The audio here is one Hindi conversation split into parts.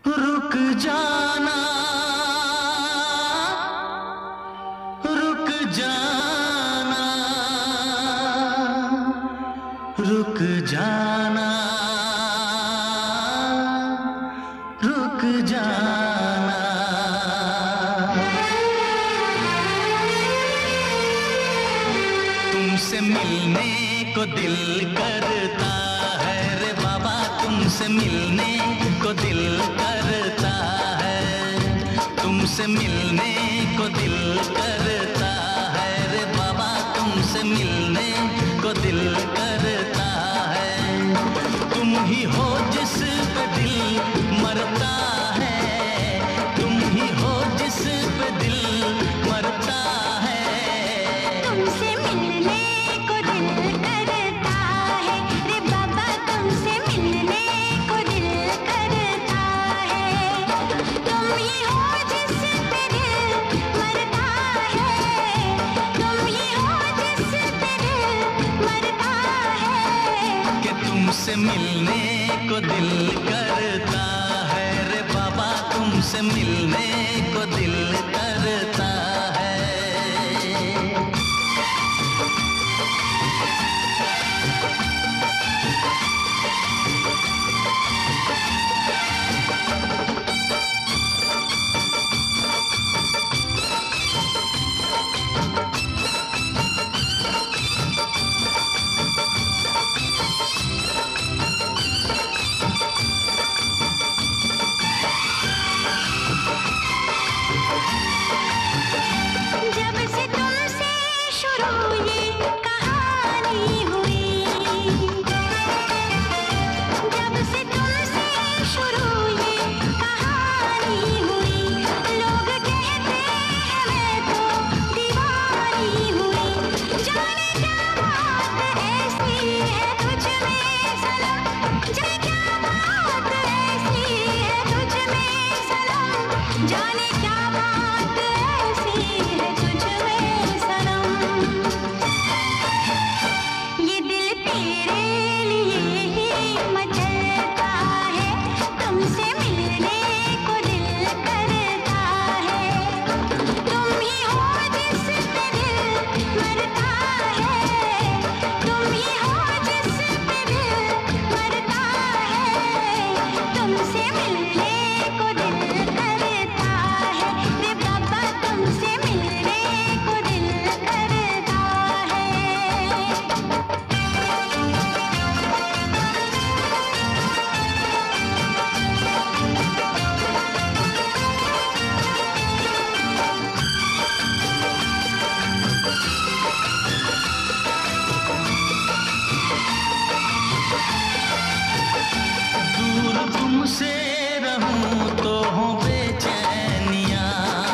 रुक जाना, रुक जाना, रुक जाना, रुक जाना। तुमसे मिलने को दिल करता है रे बाबा, तुमसे मिलने को दिल करता है, तुमसे मिलने को दिल करता है रे बाबा, तुमसे मिलने को दिल करता है। तुम ही हो जिस पे दिल मरता है, तुम ही हो जिस पे दिल मरता है। तुमसे मिलने को दिल करता है रे बाबा, तुमसे मिलने को दिल करता है। तुम ही हो जिस पे दिल मरता है, तुम ही हो जिस पे दिल मरता है। कि तुमसे मिलने को दिल करता है रे बाबा, तुमसे मिलने को दिल करता है। जब से तुमसे शुरू ये कहानी हुई, जब से तुमसे शुरू ये कहानी हुई, लोग कहते हैं मैं तो दीवानी हुई। जाने क्या बात ऐसी है तुझ में सनम, जाने क्या बात ऐसी है तुझ में सनम, जाने क्या बात ऐसी है तुझ में सनम। ये दिल तेरे लिए ही मचलता है, तुमसे मिलने को दिल करता है। तुम ही हो जिस पे दिल मरता है, तुम ही हो जिस पे दिल मरता है। तुमसे मिलने को दिल करता है रे बाबा, तुमसे मिलने को दिल करता है। दूर तुमसे रहूं तो हो बेचैनियां,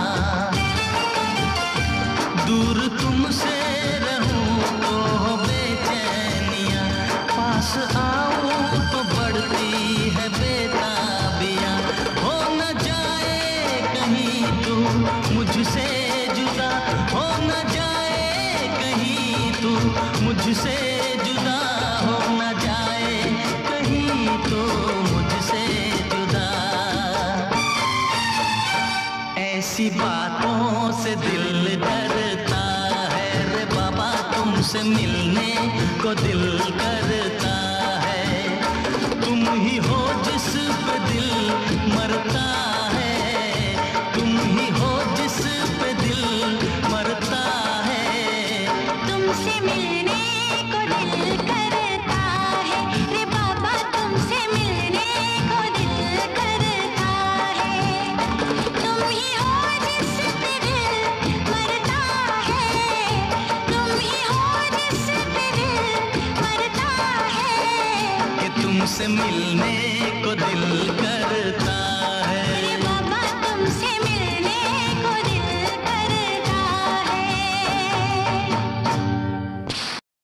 दूर तुमसे रहूं तो हो बेचैनियां, पास आऊं तो बढ़ती है बेताबियां। हो न जाए कहीं तू मुझसे जुदा, हो न जाए कहीं तू मुझसे जुदा, हो न जाए कहीं तो मुझसे जुदा। ऐसी बातों से दिल डरता है रे बाबा, तुमसे मिलने को दिल करता है। तुम ही हो जिस पे दिल मरता है, तुम ही हो जिस पे दिल मरता है। तुमसे मिलने को दिल करता है रे बाबा, तुमसे मिलने को दिल करता है। तुम ही हो जिस पे दिल मरता है, तुम ही हो जिस पे दिल मरता है। कि तुमसे मिलने को दिल